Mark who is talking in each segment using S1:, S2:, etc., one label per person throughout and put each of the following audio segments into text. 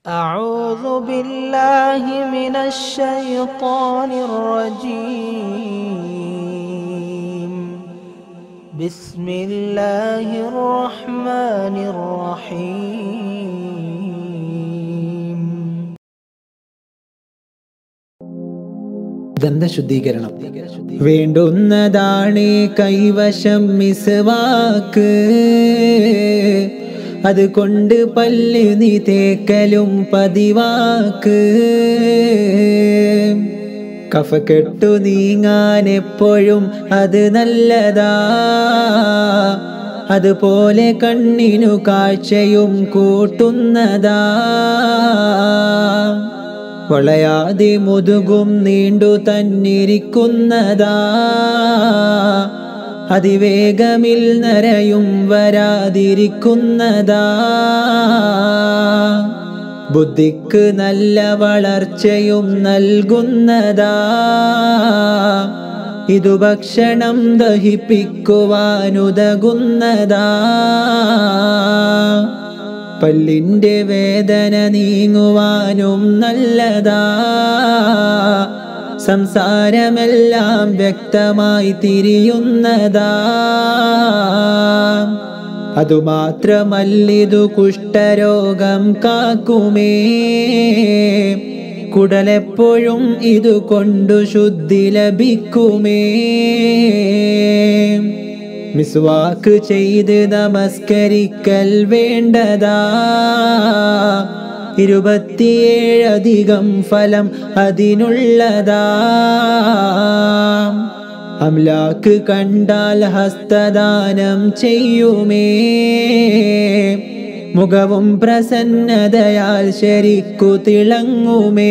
S1: أعوذ بالله من الشيطان الرجيم بسم الله الرحمن الرحيم
S2: ദന്തശുദ്ധീകരണം വേണ്ടുന്നതാണ് കൈവശം മിസ്വാക്ക് അതുകൊണ്ട് പല്ല് നീ തേക്കലും പതിവാക്ക് കഫക്കെട്ടു നീങ്ങാൻ എപ്പോഴും അത് നല്ലതാ അതുപോലെ കണ്ണിനു കാഴ്ചയും കൂട്ടുന്നതാ വളയാതെ മുതുകും നീണ്ടു തന്നിരിക്കുന്നതാ അതിവേഗമിൽ നരയും വരാതിരിക്കുന്നതാ ബുദ്ധിക്ക് നല്ല വളർച്ചയും നൽകുന്നതാ ഇതു ഭക്ഷണം ദഹിപ്പിക്കുവാനുതകുന്നതാ പല്ലിൻ്റെ വേദന നീങ്ങുവാനും നല്ലതാ സംസാരമെല്ലാം വ്യക്തമായി തിരിയുന്നതാ അതുമാത്രമല്ലിതു കുഷ്ഠരോഗം കാക്കുമേ കുടലെപ്പോഴും ഇതുകൊണ്ടു ശുദ്ധി ലഭിക്കുമേ മിസ്വാക്ക് ചെയ്ത് നമസ്കരിക്കൽ വേണ്ടതാ 27 ഫലം അതിനുള്ളതാ അംലാക്ക് കണ്ടാൽ ഹസ്തദാനം ചെയ്യുമേ മുഖവും പ്രസന്നതയാൽ ശരിക്കു തിളങ്ങുമേ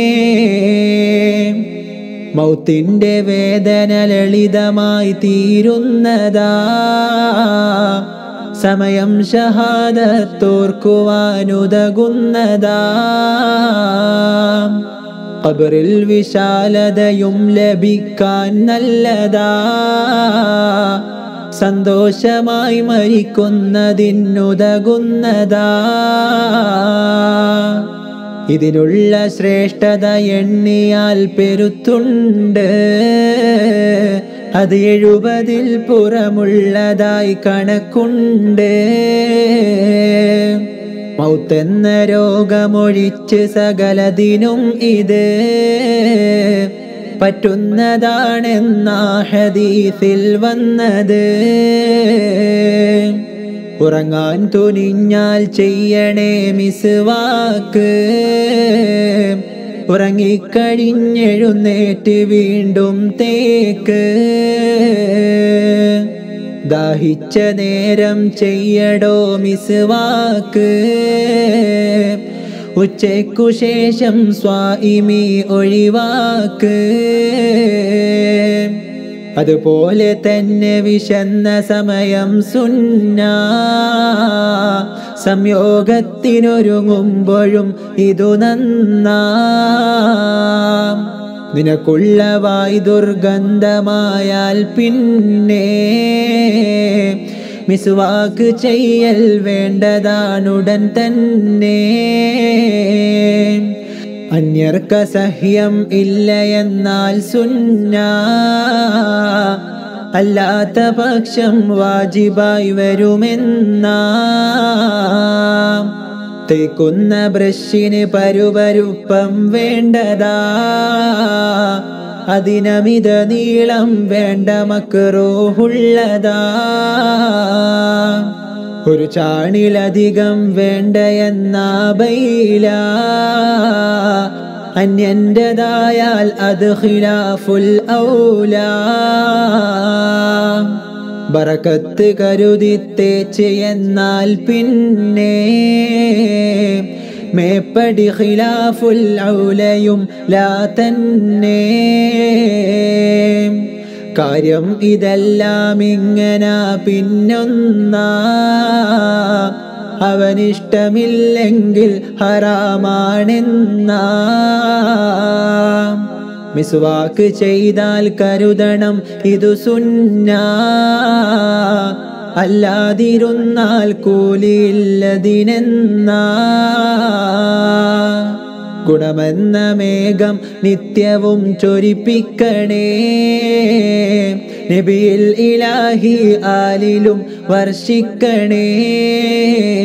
S2: മൗത്തിൻ്റെ വേദന ലളിതമായി തീരുന്നതാ സമയം ഷഹാദത്തോർക്കുവാനുതകുന്നതാ ഖബറിൽ വിശാലതയും ലഭിക്കാൻ നല്ലതാ സന്തോഷമായി മരിക്കുന്നതിനുതകുന്നതാ ഇതിനുള്ള ശ്രേഷ്ഠത എണ്ണിയാൽ പെരുത്തുണ്ട് അത് 70 പുറമുള്ളതായി കണക്കുണ്ട് മൗത്തെന്ന രോഗമൊഴിച്ച് സകലതിനും ഇത് പറ്റുന്നതാണെന്ന ഹദീസിൽ വന്നത് ഉറങ്ങാൻ തുനിഞ്ഞാൽ ചെയ്യണേ മിസ്വാക്ക് ഉറങ്ങിക്കഴിഞ്ഞെഴുന്നേറ്റ് വീണ്ടും തേക്ക് ദാഹിച്ച നേരം ചെയ്യടോ മിസ്വാക്ക് ഉച്ചയ്ക്കു ശേഷം സ്വാഇമി ഒഴിവാക്ക് അതുപോലെ തന്നെ വിശന്ന സമയം സുന്ന സംയോഗത്തിനൊരുങ്ങുമ്പോഴും ഇതു നന്നാ നിനക്കുള്ള വായ് ദുർഗന്ധമായാൽ പിന്നെ മിസ്വാക്ക് ചെയ്യൽ വേണ്ടതാണുടൻ തന്നെ അന്യർക്ക് സഹ്യം ഇല്ല എന്നാൽ സുന്ന അല്ലാത്ത പക്ഷം വാജിബായി വരുമെന്നാ തേക്കുന്ന ബ്രഷിന് പരുപരുപ്പം വേണ്ടതാ അതിനമിത നീളം വേണ്ട മക്റൂഹുള്ളതാ ഒരു ചാണിലധികം വേണ്ട എന്നാ ബൈല അന്യൻ്റെതായാൽ അത് ഖിലാഫുൽ ഔലാ ബറക്കത്ത് കരുതി തേച്ച് എന്നാൽ പിന്നെ മേപ്പടി ഖിലാഫുൽ ഔലയും ലാ തന്നെ കാര്യം ഇതെല്ലാം ഇങ്ങനെ പിന്നൊന്നാ അവനിഷ്ടമില്ലെങ്കിൽ ഹറാമാണെന്നാ മിസ്വാക്ക് ചെയ്താൽ കരുതണം ഇതു സുന്ന അല്ലാതിരുന്നാൽ കൂലിയില്ലതിനെന്നാ ഗുണമെന്ന മേഘം നിത്യവും ചൊരിപ്പിക്കണേ നബിയിൽ ഇലാഹി ആലിലും വർഷിക്കണേ